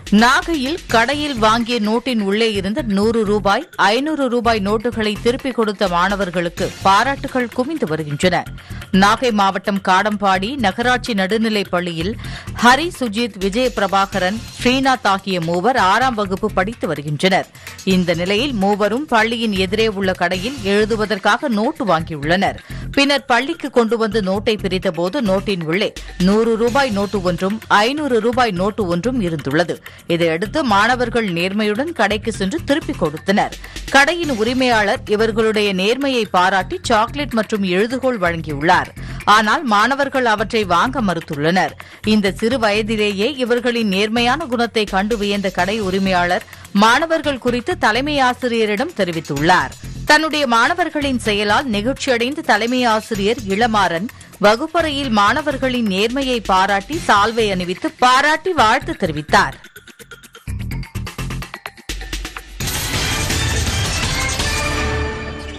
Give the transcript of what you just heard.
நாகையில் கடையில் வாங்கிய நோட்டின் உள்ளே இருந்த 100 ரூபாய் 500 ரூபாய் நோட்டுகளை திருப்பிக் கொடுத்த மாணவர்களுக்கு பாராட்டுகள் குவிந்து வருகின்றன. நாகை மாவட்டம் காடம்பாடி நகராட்சி நடுநிலைப் பள்ளியில் ஹரி, சுஜித், விஜய பிரபாகரன், ஸ்ரீநாத் ஆகிய மூவர் 6ஆம் வகுப்பு படித்து வருகின்றனர். இந்த நிலையில் மூவரும் பள்ளியின் எதிரே உள்ள கடையில் எழுதுவதற்காக நோட்டு வாங்கியுள்ளனர். பின்னர் பள்ளிக்கு கொண்டு வந்து நோட்டை பிரித்தபோது நோட்டின் உள்ளே 100 ரூபாய் நோட்டு ஒன்றும் 500 ரூபாய் நோட்டு ஒன்றும் இருந்துள்ளது. இதையடுத்து மாணவர்கள் நேர்மையுடன் கடைக்கு சென்று திருப்பிக் கொடுத்தனர். கடையின் உரிமையாளர் இவர்களுடைய நேர்மையை பாராட்டி சாக்லேட் மற்றும் எழுதுகோள் வழங்கியுள்ளார். ஆனால் மாணவர்கள் அவற்றை வாங்க மறுத்துள்ளனர். இந்த சிறு வயதிலேயே இவர்களின் நேர்மையான குணத்தை கண்டு வியந்த கடை உரிமையாளர் மாணவர்கள் குறித்து தலைமை ஆசிரியரிடம் தெரிவித்துள்ளார். தன்னுடைய மாணவர்களின் செயலால் நெகிழ்ச்சியடைந்த தலைமை ஆசிரியர் இளமாறன் வகுப்பறையில் மாணவர்களின் நேர்மையை பாராட்டி சால்வை அணிவித்து பாராட்டி வாழ்த்து தெரிவித்தார்.